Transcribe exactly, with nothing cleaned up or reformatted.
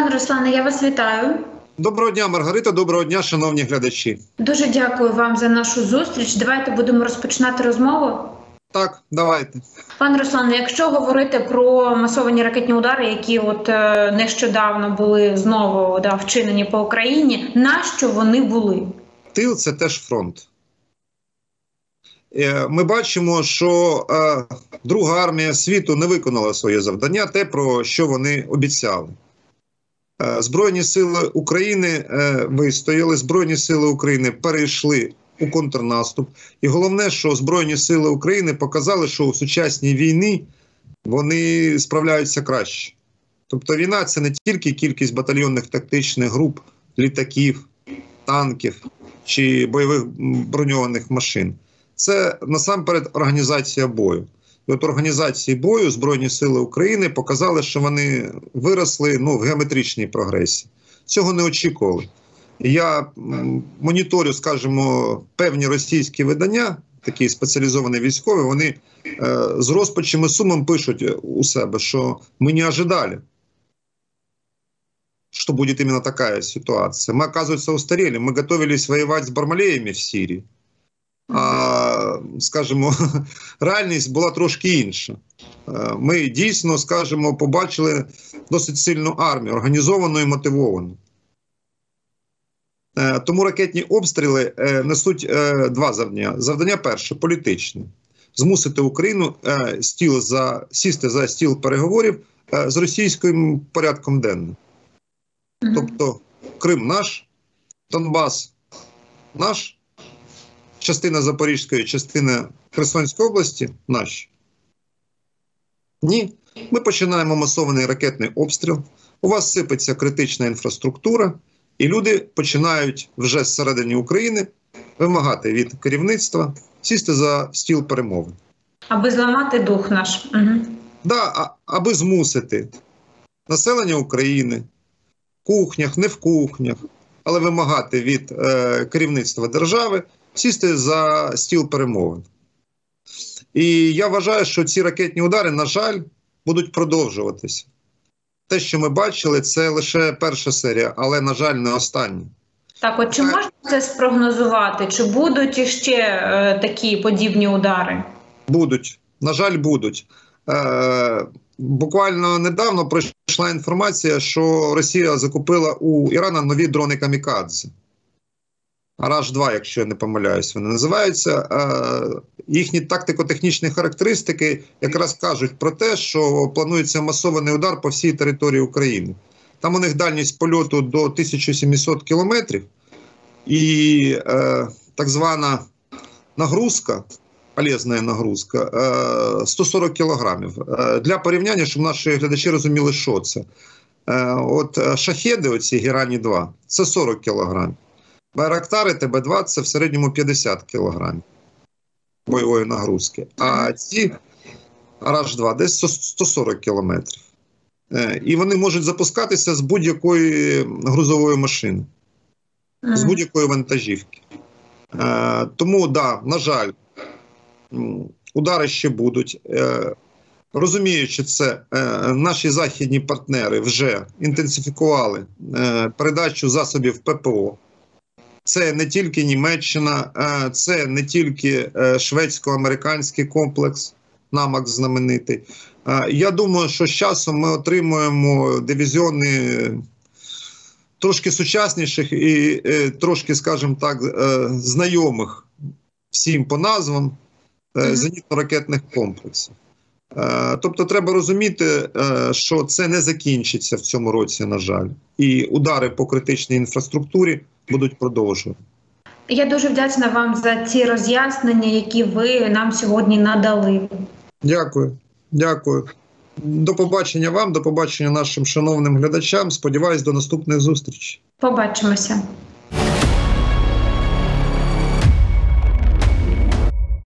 Пане Руслане, я вас вітаю. Доброго дня, Маргарита, доброго дня, шановні глядачі. Дуже дякую вам за нашу зустріч. Давайте будемо розпочинати розмову. Так, давайте. Пане Руслане, якщо говорити про масовані ракетні удари, які от е, нещодавно були знову да, вчинені по Україні, нащо вони були? Тил – це теж фронт. Ми бачимо, що е, Друга армія світу не виконала своє завдання, те, про що вони обіцяли. Е, Збройні сили України е, вистояли, Збройні сили України перейшли у контрнаступ. І головне, що Збройні сили України показали, що у сучасній війні вони справляються краще. Тобто війна – це не тільки кількість батальйонних тактичних груп, літаків, танків чи бойових броньованих машин. Це насамперед організація бою. І от організації бою Збройні сили України показали, що вони виросли ну, в геометричній прогресії. Цього не очікували. Я моніторю, скажімо, певні російські видання, такі спеціалізовані військові, вони е, з розпачем і сумом пишуть у себе, що ми не ожидали, что будет именно такая ситуация. Мы, оказывается, устарели. Мы готовились воевать с Бармалеями в Сирії. А, скажімо, реальність була трошки інша. Ми дійсно, скажімо, побачили досить сильну армію, організовану і мотивовану. Тому ракетні обстріли несуть два завдання. Завдання перше – політичне. Змусити Україну стіл за, сісти за стіл переговорів з російським порядком денним. Тобто Крим наш, Донбас наш, частина Запорізької, частина Херсонської області наші. Ні. Ми починаємо масований ракетний обстріл, у вас сипеться критична інфраструктура, і люди починають вже зсередині України вимагати від керівництва сісти за стіл перемовин. Аби зламати дух наш. Угу. Да, аби змусити населення України в кухнях, не в кухнях, але вимагати від е, керівництва держави сісти за стіл перемовин. І я вважаю, що ці ракетні удари, на жаль, будуть продовжуватися. Те, що ми бачили, це лише перша серія, але, на жаль, не остання. Так, от чи можна це спрогнозувати? Чи будуть іще е, такі подібні удари? Будуть. На жаль, будуть. Е, буквально недавно прийшла інформація, що Росія закупила у Ірана нові дрони «Камікадзе». Араш два, якщо я не помиляюсь, вони називаються. Їхні тактико-технічні характеристики якраз кажуть про те, що планується масований удар по всій території України. Там у них дальність польоту до тисяча сімсот кілометрів і е, так звана нагрузка, полезна нагрузка, е, сто сорок кілограмів. Е, для порівняння, щоб наші глядачі розуміли, що це. Е, от шахеди, оці Герані два, це сорок кілограмів. Байрактари Те Бе два – це в середньому п'ятдесят кілограмів бойової нагрузки. А ці Араш два десь сто сорок кілометрів. І вони можуть запускатися з будь-якої грузової машини, з будь-якої вантажівки. Тому, да, на жаль, удари ще будуть. Розуміючи це, наші західні партнери вже інтенсифікували передачу засобів Пе Пе О. Це не тільки Німеччина, це не тільки шведсько-американський комплекс, Намакс знаменитий. Я думаю, що з часом ми отримуємо дивізіони трошки сучасніших і трошки, скажімо так, знайомих всім по назвам зенітно-ракетних комплексів. Тобто треба розуміти, що це не закінчиться в цьому році, на жаль. І удари по критичній інфраструктурі будуть продовжувати. Я дуже вдячна вам за ці роз'яснення, які ви нам сьогодні надали. Дякую. Дякую. До побачення вам, до побачення нашим шановним глядачам. Сподіваюсь, до наступних зустрічей. Побачимося.